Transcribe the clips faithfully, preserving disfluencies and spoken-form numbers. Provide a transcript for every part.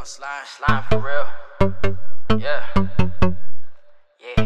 slime, slime for real. Yeah. Yeah.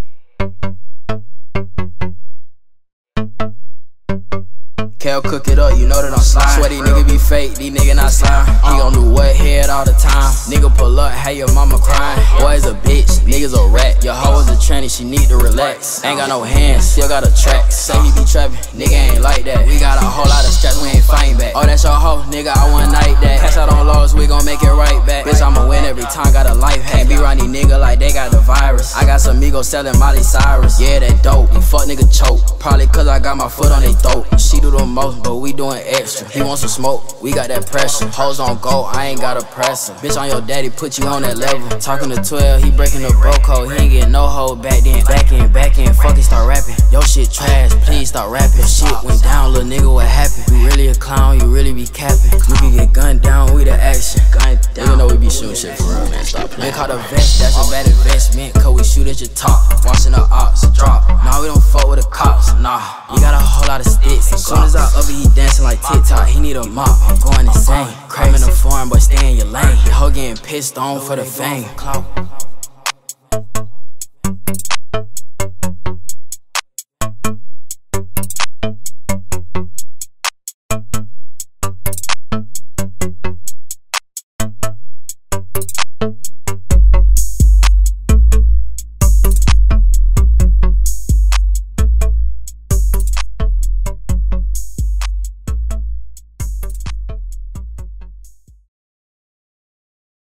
Cal cook it up, you know that I'm slime. Swear these niggas be fake, these niggas not slime. He gon' do wet head all the time. Nigga pull up, hey your mama crying. Boy's a bitch, niggas a rat. Your hoe is a tranny, she need to relax. Ain't got no hands, still got a track. Say he be trappin', nigga ain't like that. We got a whole lot of straps, we ain't fighting back. Oh, that's your hoe, nigga, I one night that. Cash out on laws, we gon' make it right back. Bitch, I'ma win every time, got a life hack. Can't be around these niggas like they got the virus. I got some Migos selling Miley Cyrus. Yeah, that dope, you fuck nigga choke. Probably cause I got my foot on they throat. She do the most, but we doing extra. He wants some smoke, we got that pressure. Hoes on go, I ain't gotta press her. Bitch on your daddy, put you on that level. Talking to twelve, he breaking the bro code. He ain't getting no hold back then. Back in, back in, fuck it, start rapping. Yo shit trash, please start rapping. Shit went down, little nigga, what happened? You really a clown, you really be capping. You can get gunned down, we the action. Gunned down, even though we be shooting shit for real, man. Stop playing. They call the vest, that's a bad investment. Cause we shoot at your top, watching the ops drop. Nah, we don't fuck with the cops, nah. You got a whole lot of sticks. As soon as I up it, he dancing like TikTok. He need a mop, I'm going insane. Crime in the foreign, but stay in your lane. Your hoe getting pissed on for the fame.